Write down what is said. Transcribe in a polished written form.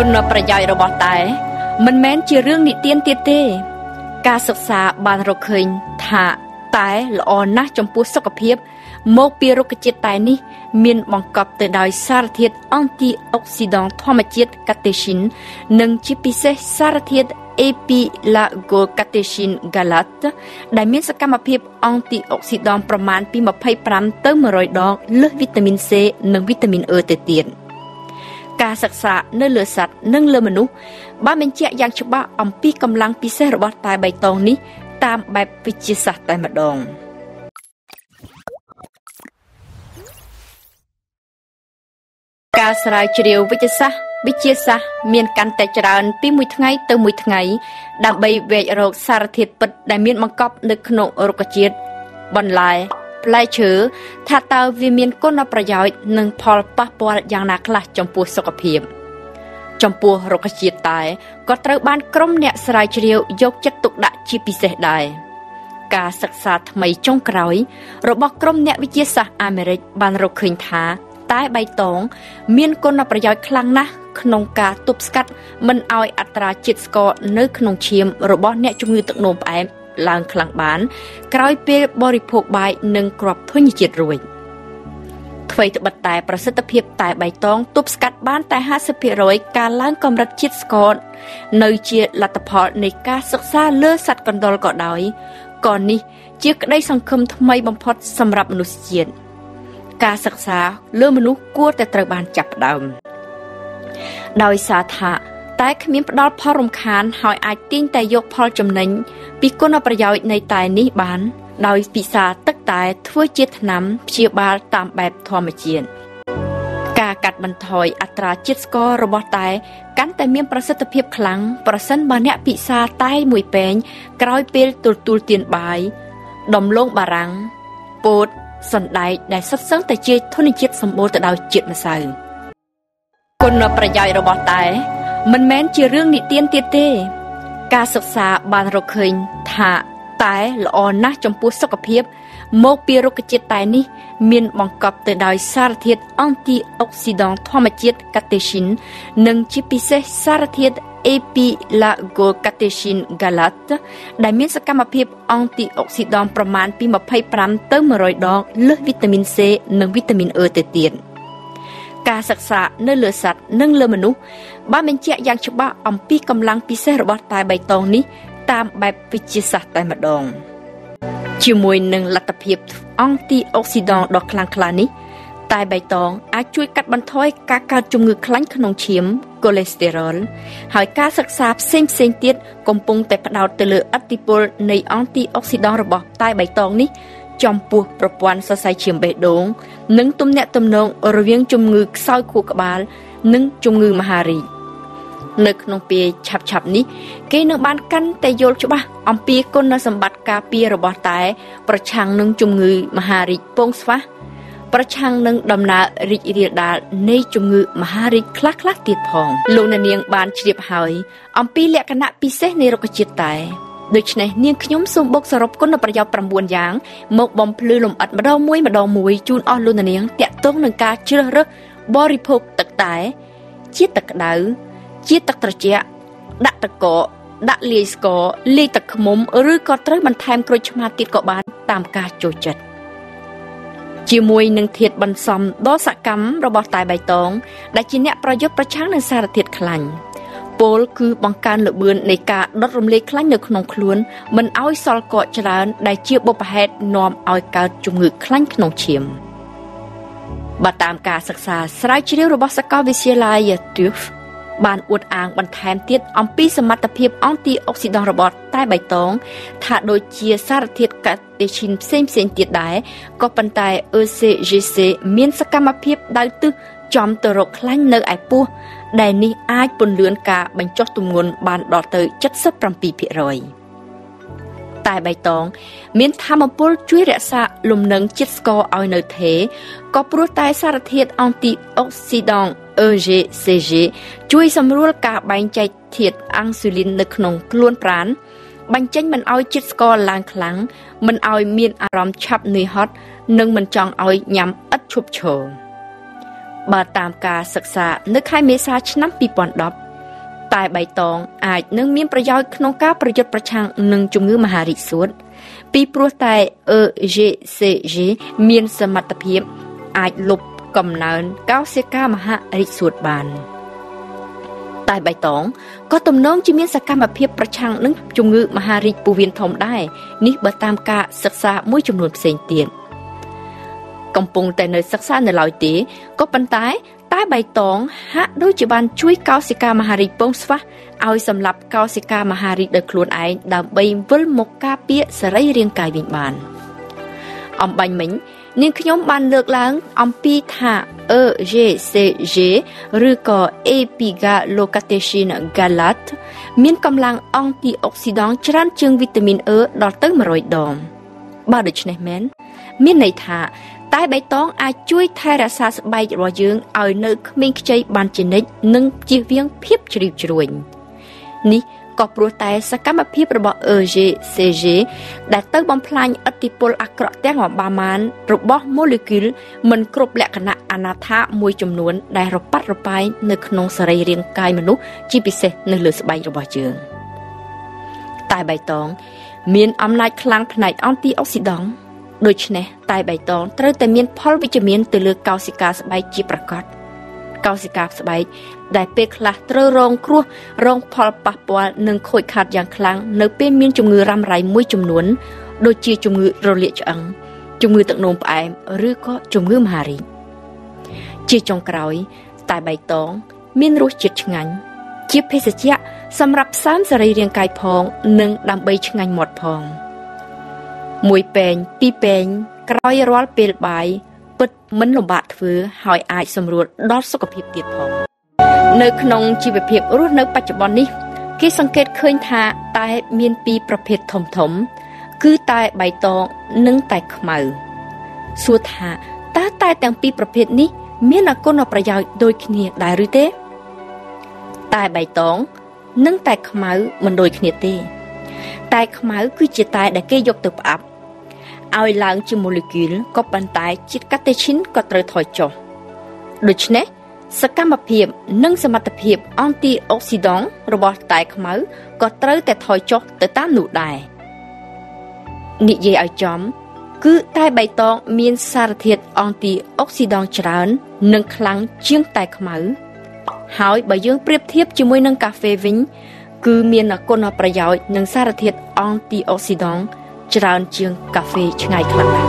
គុណប្រយោជន៍របស់តែមិនមែនជារឿងនិទានទៀតទេការសិក្សាបានរកឃើញថាតែល្អណាស់ចំពោះសុខភាពមកពីរុក្ខជាតិតែនេះមានបង្កប់ទៅដោយសារធាតុអង់ទីអុកស៊ីដង់ធម្មជាតិកាតេស៊ីននិងជាពិសេសសារធាតុអេពីឡាហ្គូកាតេស៊ីនហ្គាឡាតដែលមានសកម្មភាពអង់ទីអុកស៊ីដង់ប្រមាណពី25ទៅ100ដងលើសវីតាមីន C និងវីតាមីន E ទៅទៀតការសិក្សានៅលើសត្វនិងលើមនុស្សបានបញ្ជាក់យ៉ាងច្បាស់អំពីកម្លាំងពិសេសរបស់តែបៃតងនេះតាមបែបវិទ្យាសាស្ត្រតែម្ដងការស្រាវជ្រាវវិទ្យាសាស្ត្រមានកាន់តែច្រើនពីមួយថ្ងៃទៅមួយថ្ងៃដើម្បីវែករកសារធាតុពិតដែលមានបង្កប់នៅក្នុងរុក្ខជាតិបន្លែផ្លែឈើថាតើវាមានគុណប្រយោជន៍និងផលប៉ះពាល់យ៉ាងណាខ្លះចំពោះសុខភាពចំពោះរុក្ខជាតិតែក៏ត្រូវបានក្រុមអ្នកស្រាវជ្រាវយកចិត្តទុកដាក់ជាពិសេសដែរការសិក្សាថ្មីចុងក្រោយរបស់ក្រុមអ្នកវិទ្យាសាស្ត្រអាមេរិកបានរកឃើញថាតែបៃតងមានគុណប្រយោជន៍ខ្លាំងណាស់ក្នុងការទប់ស្កាត់មិនឲ្យអត្រាជាតិស្ករនៅក្នុងឈាមរបស់អ្នកជំងឺទឹកនោមផ្អែមឡើងខ្លាំងបានក្រោយពេលបរិភោគបាយនិងគ្រាប់ធញ្ញជាតិរួចអ្វីត្បិតតែប្រសិទ្ធភាពតែបៃតងទប់ស្កាត់បានតែ 50% ការឡើងកម្រិតជាតិស្ករនៅជាលទ្ធផលនៃការសិក្សាលើសត្វកណ្តុរក៏ដោយក៏នេះជាក្តីសង្ឃឹមថ្មីបំផុតសម្រាប់មនុស្សជាតិការសិក្សាលើមនុស្សគួរតែត្រូវបានចាប់ផ្ដើមដោយសារថាតែគ្មានផ្ដល់ផលរំខានហើយអាចទាញតែយកផលចំណេញពីគុណប្រយោជន៍នៃតែនេះបានដោយពិសាទឹកតែធ្វើជាថ្នាំព្យាបាលតាមបែបធម្មជាតិការកាត់បន្ថយអត្រាជាតិស្កររបស់តែកាន់តែមានប្រសិទ្ធភាពខ្លាំងប្រសិនបើអ្នកពិសាតែមួយពែងក្រោយពេលទទួលទានបាយដំឡូងបារាំងពោតសណ្ដែកដែលសុទ្ធសឹងតែជាធនជាតិសម្បូរទៅដោយជាតិម្សៅគុណប្រយោជន៍របស់តែមិនមែនជារឿងនិទានទៀតទេការសិក្សាបានរកឃើញថាតែល្អណាស់ចំពោះសុខភាពមកពីរុក្ខជាតិតែនេះមានបង្កប់ទៅដោយសារធាតុអង់ទីអុកស៊ីដង់ធម្មជាតិកាតេស៊ីននិងជាពិសេសសារធាតុអេពីឡាហ្គូកាតេស៊ីនហ្គាឡាតដែលមានសកម្មភាពអង់ទីអុកស៊ីដង់ប្រមាណពី25ទៅ100ដងលើសវីតាមីន C និងវីតាមីន E ទៅទៀតការសិក្សានៅលើសត្វនិងលើមនុស្សបានបញ្ជាក់យ៉ាងច្បាស់អំពីកម្លាំងពិសេសរបស់តែបៃតងនេះតាមបែបវិទ្យាសាស្ត្រតែម្ដងជាមួយនឹងលទ្ធភាពអង់ទីអុកស៊ីដង់ដ៏ខ្លាំងក្លានេះតែបៃតងអាចជួយកាត់បន្ថយការកើតជំងឺខ្លាញ់ក្នុងឈាមកូលេស្តេរ៉ុលហើយការសិក្សាផ្សេងទៀតកំពុងតែផ្ដោតទៅលើឥទ្ធិពលនៃអង់ទីអុកស៊ីដង់របស់តែបៃតងនេះចំពោះប្រព័ន្ធសរសៃឈាមបេះដូងនិងទំនាក់ទំនងរវាងជំងឺខ្សោយខួរក្បាលនិងជំងឺមហារីកនៅក្នុងពេលឆាប់នេះគេនឹងបានកាន់តែយល់ច្បាស់អំពីគុណសម្បត្តិការពាររបស់តែប្រឆាំងនឹងជំងឺមហារីកពងស្វាសប្រឆាំងនឹងដំណើររីករាលដាលនៃជំងឺមហារីកខ្លះទៀតផងលោកអ្នកនាងបានជ្រាបហើយអំពីលក្ខណៈពិសេសនៃរុក្ខជាតិតែដូច្នេះនាងខ្ញុំសូមបូកសរុបគុណប្រយោជន៍9យ៉ាងមកបំភ្លឺលម្អិតម្ដងមួយជូនអស់លោកអ្នកនាងតាក់ទងនឹងការជ្រើសរើសបរិភោគទឹកតែជាទឹកក្តៅជាទឹកត្រជាក់ដាក់ទឹកកកដាក់លាយស្ករលាយទឹកឃ្មុំឬក៏ត្រូវបន្ថែមក្រូចឆ្មាទៀតក៏បានតាមការចូលចិត្តជាមួយនឹងធាតុបន្សំដ៏សកម្មរបស់តែបៃតងដែលជាអ្នកប្រយុទ្ធប្រឆាំងនឹងសារធាតុខ្លាញ់ពោលគឺបង្កើនល្បឿននៃការដុតរំលាយខ្លាញ់នៅក្នុងខ្លួនមិនឲ្យសល់កកច្រើនដែលជាបុព្វហេតុនាំឲ្យកើតជំងឺខ្លាញ់ក្នុងឈាមបើតាមការសិក្សាស្រាវជ្រាវរបស់សាកលវិទ្យាល័យ TÜV បានអួតអាងបន្ថែមទៀតអំពីសមត្ថភាពអង់ទីអុកស៊ីដង់របស់តែបៃតងថាដូចជាសារធាតុកាតេស៊ីនផ្សេងទៀតដែរក៏ប៉ុន្តែ ECGC មានសកម្មភាពដៅទិសចំទៅរកខ្លាញ់នៅឯពោះដែលនេះអាចពន្លឿនការបញ្ចុះទម្ងន់បានដល់ទៅ 77% តែបៃតងមានថាមពលជួយរក្សាលំនឹងជាតិស្ករឲ្យនៅថេរក៏ព្រោះតែសារធាតុអង់ទីអុកស៊ីដង់ EGCG ជួយសម្រួលការបែងចែកធាតុអាំងស៊ូលីននៅក្នុងខ្លួនប្រាណបញ្ចេញមិនឲ្យជាតិស្ករឡើងខ្លាំងមិនឲ្យមានអារម្មណ៍ឆាប់នឿយហត់និងមិនចង់ឲ្យញ៉ាំឥតឈប់ឈរបើតាមការសិក្សានៅខែមេសាឆ្នាំ2010 តែបៃតងអាចនឹងមានប្រយោជន៍ក្នុងការប្រយុទ្ធប្រឆាំងនឹងជំងឺមហារីកសួតពីព្រោះតែ EGCG មានសមត្ថភាពអាចលុបកំណើនកោសិកាមហារីកសួតបានតែបៃតងក៏ទំនងជាមានសកម្មភាពប្រឆាំងនឹងជំងឺមហារីកពោះវៀនធំដែរនេះបើតាមការសិក្សាមួយចំនួនផ្សេងទៀតកំពុងតែនៅសិក្សានៅឡើយទេក៏ប៉ុន្តែតែបៃតងហាក់ដូចជាបានជួយកោសិកាមហារីកពងស្វះឲ្យសម្លាប់កោសិកាមហារីកដោយខ្លួនឯងដើម្បីវិលមកការពារសរីរាង្គកាយវិញបានអំបញ្ញមិញនាងខ្ញុំបានលើកឡើងអំពីថា EGCG ឬក៏ Epigallocatechin Galate មានកម្លាំងអង់ទីអុកស៊ីដង់ច្រើនជាងវីតាមីន E ដល់ទៅ100ដងបើដូច្នេះមែនមានន័យថាតែបៃតងអាចជួយថែរក្សាស្បែករបស់យើងឲ្យនៅក្មេងខ្ចីបានជានិច្ចនិងជៀសវាងភាពជ្រីវជ្រួញនេះក៏ព្រោះតែសកម្មភាពរបស់ EGCG ដែលទៅបំផ្លាញឥទ្ធិពលអាក្រក់ទាំងអបាមានរបស់ម៉ូលេគុលមិនគ្រប់លក្ខណៈអនាថាមួយចំនួនដែលរប៉ាត់រប៉ាយនៅក្នុងសរីរាង្គកាយមនុស្សជាពិសេសនៅលើស្បែករបស់យើងតែបៃតងមានអំណាចខ្លាំងផ្នែកអង់ទីអុកស៊ីដង់ដូច្នេះតែបៃតងត្រូវតែមានផលវិជ្ជមានទៅលើកោសិកាស្បែកជាប្រកបកោសិកាស្បែកដែលពេលខ្លះត្រូវរងគ្រោះរងផលប៉ះពាល់និងខូចខាតយ៉ាងខ្លាំងនៅពេលមានជំងឺរ៉ាំរ៉ៃមួយចំនួនដូចជាជំងឺរលាកឆ្អឹងជំងឺទឹកនោមផ្អែមឬក៏ជំងឺមហារីកជាចុងក្រោយតែបៃតងមានរសជាតិឆ្ងាញ់ជាភេសជ្ជៈសម្រាប់ផ្សំសរីរាង្គកាយផងនិងដើម្បីឆ្ងាញ់មាត់ផងមួយពែងពីរពែងក្រោយរាល់ពេលបាយពិតមិនលំបាកធ្វើហើយអាចសម្រួលដល់សុខភាពទៀតផងនៅក្នុងជីវភាពរស់នៅបច្ចុប្បន្ននេះគេសង្កេតឃើញថាតែមានពីរប្រភេទធំគឺតែបៃតងនិងតែខ្មៅសួរថាតើតែទាំងពីរប្រភេទនេះមានគុណប្រយោជន៍ដូចគ្នាដែរឬទេតែបៃតងនិងតែខ្មៅមិនដូចគ្នាទេតែខ្មៅគឺជាតែដែលគេយកទៅផ្អាប់ឲ្យឡើងជាម៉ូលេគុលក៏ប៉ុន្តែជាតិកាតេឈីនក៏ត្រូវថយចុះដូច្នេះសកម្មភាពនិងសមត្ថភាពអង់ទីអុកស៊ីដង់របស់តែខ្មៅក៏ត្រូវតែថយចុះទៅតាមនោះដែរនិយាយឲ្យចំគឺតែបៃតងមានសារធាតុអង់ទីអុកស៊ីដង់ច្រើននិងខ្លាំងជាងតែខ្មៅហើយបើយើងប្រៀបធៀបជាមួយនឹងកាហ្វេវិញគឺមានគុណប្រយោជន៍និងសារធាតុអង់ទីអុកស៊ីដង់ច្រើនជាងកាហ្វេឆ្ងាយខ្លាំងណាស់